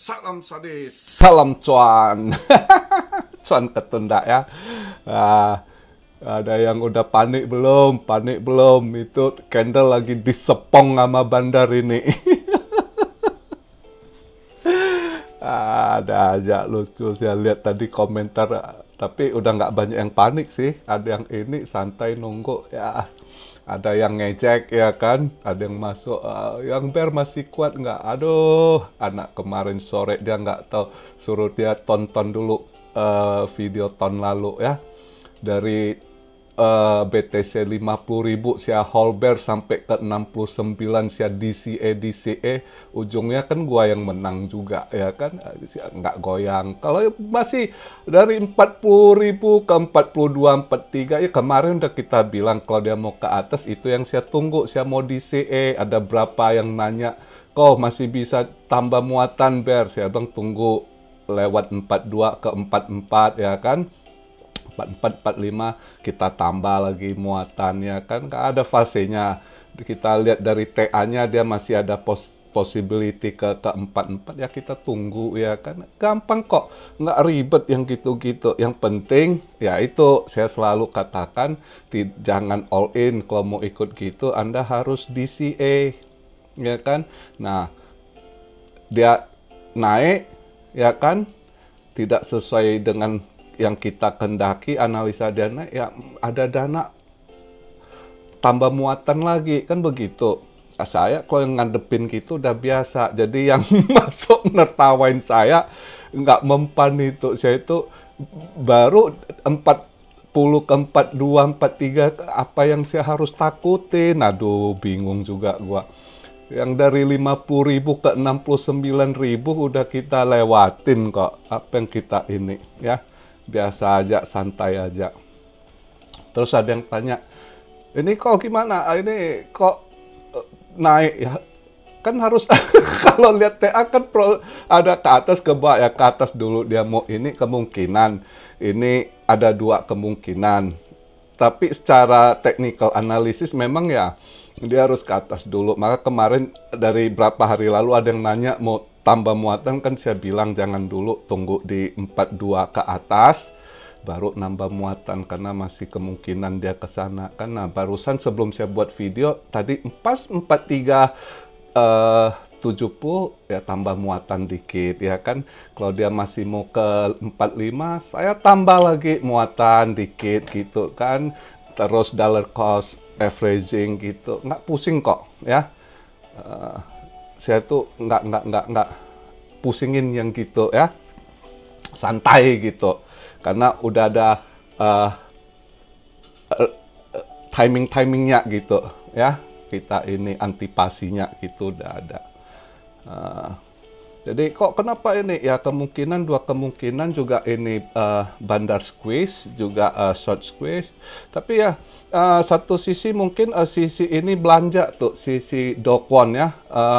Salam sadis, salam cuan. Cuan ketunda ya. Ah, ada yang udah panik belum? Panik belum? Itu candle lagi disepong sama bandar ini. Ada aja lucu, saya lihat tadi komentar, tapi udah nggak banyak yang panik sih. Ada yang ini santai nunggu ya. Ada yang ngejek ya kan, ada yang masuk, yang bear masih kuat nggak? Aduh, anak kemarin sore dia nggak tahu, suruh dia tonton dulu video tahun lalu ya. Dari BTC 50.000 sia whole bear sampai ke 69 sia DCA, ujungnya kan gua yang menang juga ya kan, nggak goyang. Kalau masih dari 40.000 ke 42, 43 ya kemarin udah kita bilang kalau dia mau ke atas itu yang saya tunggu, saya mau DCA. Ada berapa yang nanya, kok masih bisa tambah muatan bear? Saya bilang tunggu lewat 42 ke 44 ya kan. 44, 45 kita tambah lagi muatannya kan, nggak ada fasenya. Kita lihat dari TA-nya dia masih ada possibility ke 44 ya, kita tunggu ya kan. Gampang kok, nggak ribet yang gitu-gitu. Yang penting ya itu saya selalu katakan, jangan all in. Kalau mau ikut gitu Anda harus DCA ya kan. Nah, dia naik ya kan, tidak sesuai dengan yang kita kendaki, analisa dana ya, ada dana tambah muatan lagi kan begitu. Saya kalau yang ngadepin gitu udah biasa, jadi yang masuk nertawain saya nggak mempan itu. Saya itu baru 40 ke 42, 43, apa yang saya harus takutin? Aduh, bingung juga gua. Yang dari 50.000 ke 69.000 udah kita lewatin kok. Apa yang kita ini ya, biasa aja, santai aja. Terus ada yang tanya, ini kok gimana? Ini kok naik ya? Kan harus kalau lihat TA kan ada ke atas ke bawah ya. Ke atas dulu dia mau ini, kemungkinan ini ada dua kemungkinan. Tapi secara technical analysis memang ya dia harus ke atas dulu. Maka kemarin dari berapa hari lalu ada yang nanya mau tambah muatan, kan saya bilang jangan dulu, tunggu di 42 ke atas baru nambah muatan karena masih kemungkinan dia ke sana kan. Nah, barusan sebelum saya buat video tadi pas 43 70 ya tambah muatan dikit ya kan. Kalau dia masih mau ke 45 saya tambah lagi muatan dikit gitu kan. Terus dollar cost averaging gitu, nggak pusing kok ya. Saya tuh nggak pusingin yang gitu ya, santai gitu, karena udah ada timingnya gitu ya. Kita ini antipasinya gitu udah ada. Jadi kok kenapa ini ya, kemungkinan dua kemungkinan juga ini bandar squeeze juga short squeeze. Tapi ya satu sisi mungkin sisi ini belanja tuh, sisi Do Kwon ya,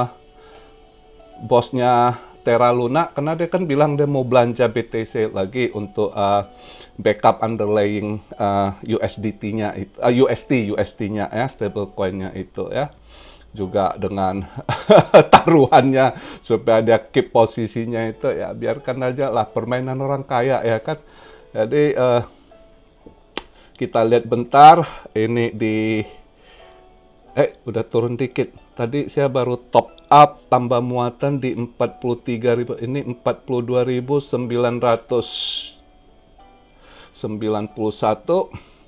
bosnya Terra Luna, karena dia kan bilang dia mau belanja BTC lagi untuk backup underlying USDT-nya itu, UST-nya ya, stablecoin-nya itu ya. Juga dengan taruhannya supaya dia keep posisinya itu ya, biarkan aja lah, permainan orang kaya ya kan. Jadi kita lihat bentar ini di udah turun dikit. Tadi saya baru top up tambah muatan di 43.000, ini 42.991,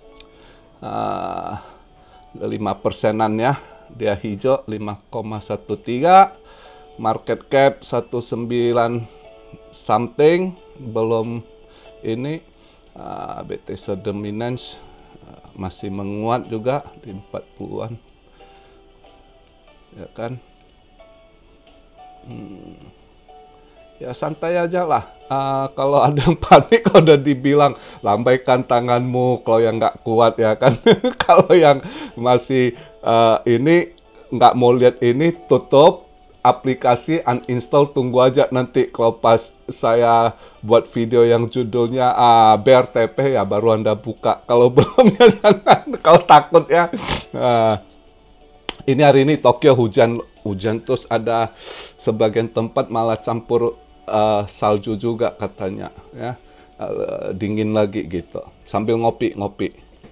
5%-an ya. Dia hijau 5,13, market cap 19 something, belum ini. BTC dominance masih menguat juga di 40-an ya kan. Ya santai aja lah. Kalau ada yang panik, udah dibilang lambaikan tanganmu kalau yang nggak kuat ya kan. Kalau yang masih ini nggak mau lihat ini, tutup aplikasi, uninstall, tunggu aja nanti kalau pas saya buat video yang judulnya bear TP ya baru Anda buka. Kalau belum ya jangan, kalau takut ya. Ini hari ini Tokyo hujan terus, ada sebagian tempat malah campur salju juga katanya ya, dingin lagi gitu sambil ngopi.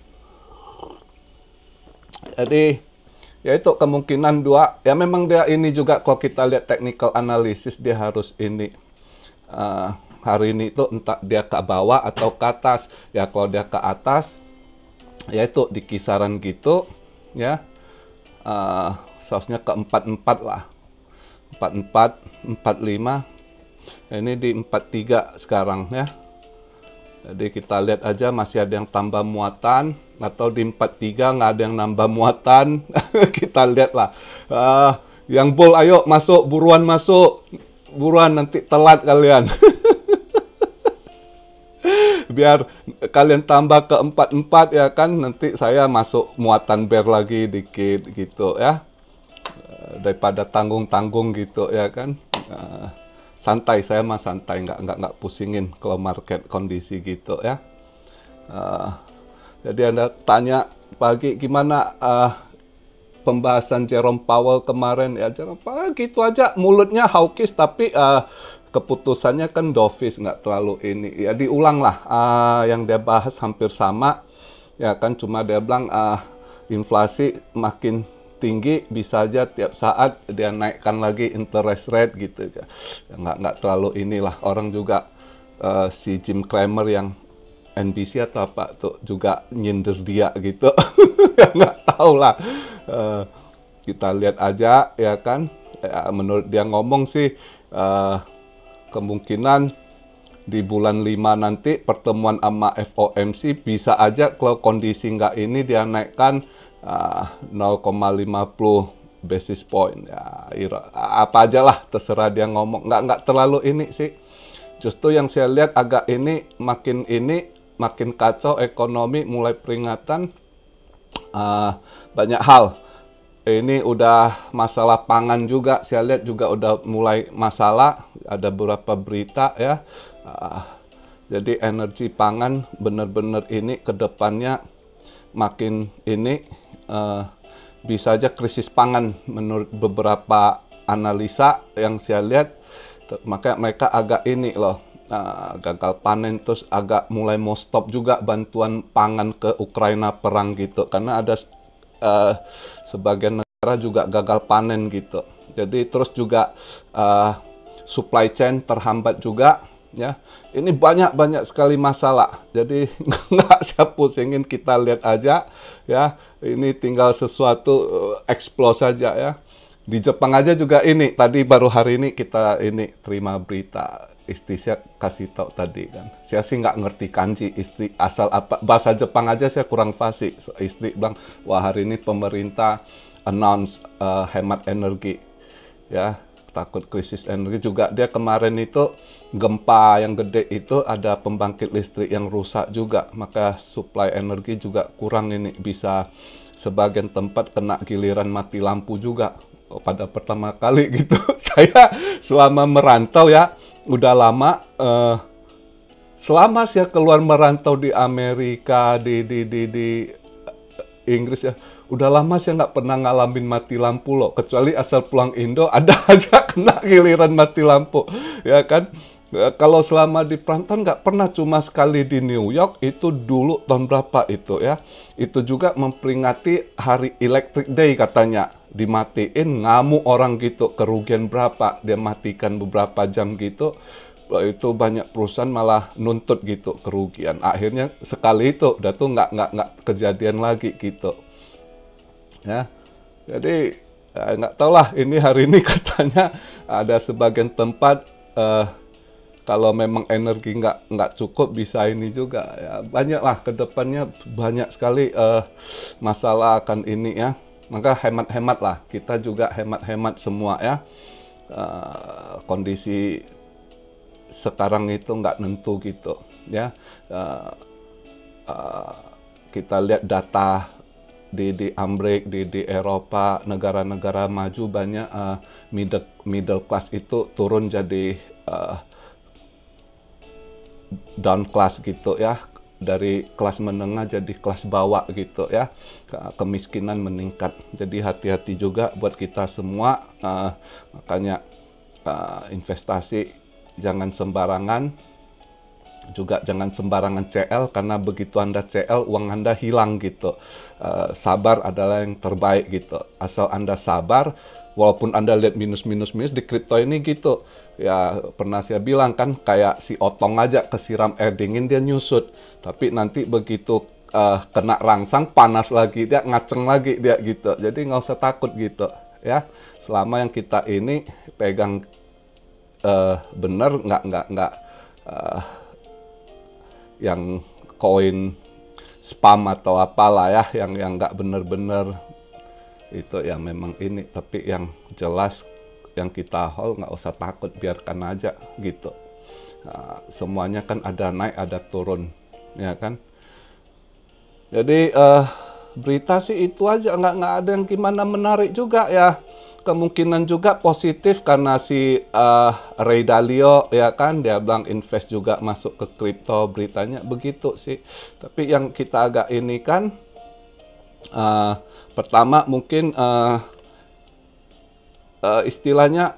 Jadi ya itu kemungkinan dua ya, memang dia ini juga kalau kita lihat technical analysis dia harus ini hari ini itu entah dia ke bawah atau ke atas ya. Kalau dia ke atas ya itu di kisaran gitu ya, seharusnya ke 44 lah, 44 45. Ini di 43 sekarang ya. Jadi kita lihat aja masih ada yang tambah muatan, atau di 43 nggak ada yang nambah muatan. Kita lihat lah. Yang bull ayo masuk, buruan masuk. Buruan nanti telat kalian. Biar kalian tambah ke 44 ya kan, nanti saya masuk muatan bear lagi dikit gitu ya. Daripada tanggung-tanggung gitu ya kan. Santai, saya mah santai, nggak pusingin kalau market kondisi gitu ya. Jadi Anda tanya pagi gimana pembahasan Jerome Powell kemarin ya. Jerome Powell gitu aja, mulutnya hawkish tapi keputusannya kan dovish, nggak terlalu ini ya. Diulang lah yang dia bahas hampir sama ya kan, cuma dia bilang inflasi makin tinggi, bisa aja tiap saat dia naikkan lagi interest rate gitu ya. Nggak terlalu inilah. Orang juga si Jim Cramer yang NBC atau apa tuh juga nyindir dia gitu. Ya nggak tahu lah. Kita lihat aja ya kan. Ya, menurut dia ngomong sih kemungkinan di bulan 5 nanti pertemuan sama FOMC bisa aja kalau kondisi nggak ini dia naikkan 0,50 basis point ya, apa aja lah terserah dia ngomong, nggak terlalu ini sih. Justru yang saya lihat agak ini makin kacau ekonomi, mulai peringatan banyak hal. Ini udah masalah pangan juga, saya lihat juga udah mulai masalah, ada beberapa berita ya. Jadi energi pangan benar-benar ini ke depannya makin ini bisa aja krisis pangan menurut beberapa analisa yang saya lihat. Makanya mereka agak ini loh, gagal panen, terus agak mulai mau stop juga bantuan pangan ke Ukraina perang gitu, karena ada sebagian negara juga gagal panen gitu. Jadi terus juga supply chain terhambat juga ya. Ini banyak sekali masalah. Jadi nggak saya pusingin, kita lihat aja ya. Ini tinggal sesuatu explode saja ya. Di Jepang aja juga ini. Tadi baru hari ini kita ini terima berita. Istri saya kasih tahu tadi kan. Saya sih nggak ngerti kanji. Istri asal apa bahasa Jepang aja saya kurang fasih. Istri bilang, wah hari ini pemerintah announce hemat energi ya. Takut krisis energi juga. Dia kemarin itu gempa yang gede itu ada pembangkit listrik yang rusak juga, maka supply energi juga kurang ini, bisa sebagian tempat kena giliran mati lampu juga pada pertama kali gitu. Saya selama merantau ya udah lama, selama saya keluar merantau di Amerika, di Inggris ya, udah lama saya nggak pernah ngalamin mati lampu loh, kecuali asal pulang Indo ada aja kena giliran mati lampu ya kan. Kalau selama di perantauan nggak pernah, cuma sekali di New York itu dulu tahun berapa itu ya, itu juga memperingati hari Electric Day katanya, dimatiin, ngamuk orang gitu, kerugian berapa dia matikan beberapa jam gitu. Itu banyak perusahaan malah nuntut gitu kerugian. Akhirnya sekali itu udah tuh nggak kejadian lagi gitu ya. Jadi nggak tahu lah, ini hari ini katanya ada sebagian tempat kalau memang energi nggak cukup bisa ini juga ya. Banyak lah kedepannya, banyak sekali masalah akan ini ya. Maka hemat-hemat lah, kita juga hemat-hemat semua ya. Kondisi sekarang itu nggak nentu gitu ya. Kita lihat data di Amerika, di Eropa, negara-negara maju banyak middle class itu turun jadi down class gitu ya, dari kelas menengah jadi kelas bawah gitu ya, kemiskinan meningkat. Jadi hati-hati juga buat kita semua, makanya investasi jangan sembarangan. Juga jangan sembarangan CL, karena begitu Anda CL, uang Anda hilang gitu. Sabar adalah yang terbaik gitu. Asal Anda sabar, walaupun Anda lihat minus di kripto ini gitu. Ya pernah saya bilang kan, kayak si otong aja kesiram air dingin dia nyusut. Tapi nanti begitu kena rangsang, panas lagi, dia ngaceng lagi dia gitu. Jadi nggak usah takut gitu ya. Selama yang kita ini pegang bener, nggak yang koin spam atau apalah ya, yang nggak bener-bener itu ya memang ini. Tapi yang jelas yang kita hold nggak usah takut, biarkan aja gitu. Semuanya kan ada naik ada turun ya kan. Jadi berita sih itu aja, nggak ada yang gimana menarik juga ya. Kemungkinan juga positif karena si Ray Dalio ya kan, dia bilang invest juga masuk ke kripto, beritanya begitu sih. Tapi yang kita agak ini kan, pertama mungkin istilahnya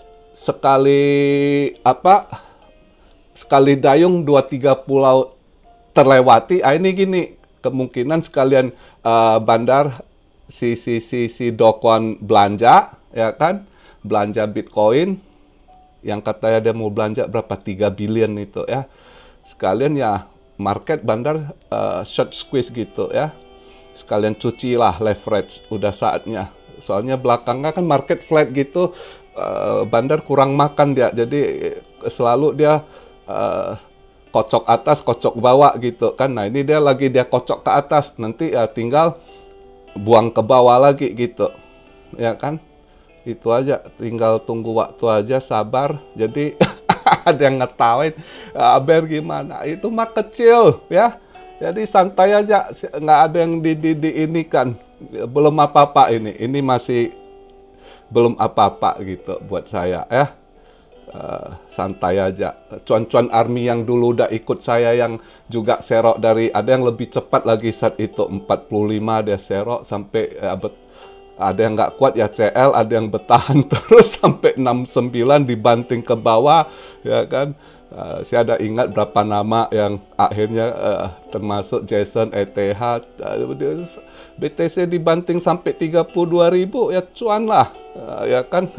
sekali dayung 2-3 pulau terlewati. Ini gini, kemungkinan sekalian bandar si Do Kwon belanja ya kan, belanja Bitcoin yang katanya dia mau belanja berapa 3 billion itu ya, sekalian ya market bandar short squeeze gitu ya, sekalian cuci lah leverage, udah saatnya. Soalnya belakangnya kan market flat gitu, bandar kurang makan dia, jadi selalu dia kocok atas kocok bawah gitu kan. Nah ini dia lagi dia kocok ke atas, nanti ya tinggal buang ke bawah lagi gitu ya kan. Itu aja, tinggal tunggu waktu aja, sabar. Jadi ada yang ngetawain, Aber gimana, itu mah kecil ya, jadi santai aja, nggak ada yang ini kan, belum apa-apa, ini masih belum apa-apa gitu buat saya ya. Santai aja. Cuan-cuan army yang dulu udah ikut saya, yang juga serok dari, ada yang lebih cepat lagi saat itu 45 dia serok sampai ada yang nggak kuat ya CL, ada yang bertahan terus sampai 69 dibanting ke bawah ya kan. Saya ada ingat berapa nama yang akhirnya termasuk Jason ETH, BTC dibanting sampai 32.000 ya, cuan lah ya kan.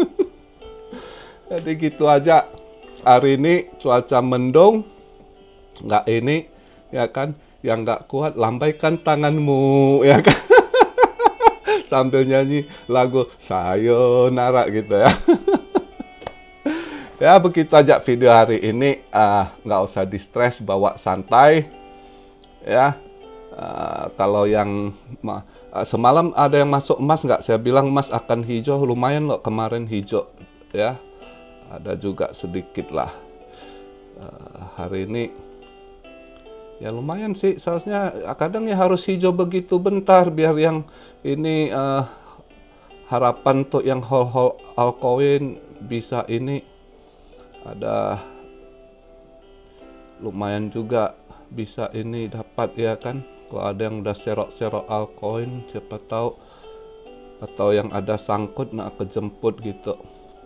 Jadi gitu aja. Hari ini cuaca mendung, nggak ini ya kan, yang nggak kuat lambaikan tanganmu ya kan. Sambil nyanyi lagu Sayonara gitu ya. Ya begitu aja video hari ini, nggak usah di stres, bawa santai ya. Kalau yang semalam ada yang masuk emas nggak, saya bilang emas akan hijau, lumayan loh kemarin hijau ya. Ada juga sedikit lah hari ini ya, lumayan sih. Seharusnya kadang ya harus hijau begitu bentar biar yang ini harapan untuk yang whole altcoin bisa ini ada, lumayan juga bisa ini dapat ya kan. Kalau ada yang udah serok altcoin, siapa tahu, atau yang ada sangkut nak kejemput gitu.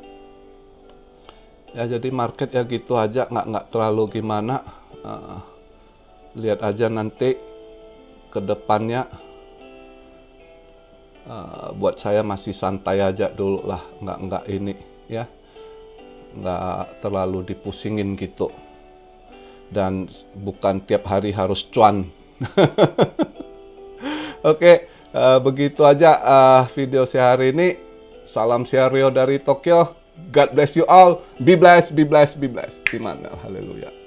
Ya jadi market ya gitu aja, nggak terlalu gimana. Lihat aja nanti ke depannya. Buat saya masih santai aja dulu lah, nggak ini ya, nggak terlalu dipusingin gitu. Dan bukan tiap hari harus cuan. Oke, begitu aja video saya hari ini. Salam Rio dari Tokyo. God bless you all. Be blessed, be blessed, be blessed. Gimana? Haleluya.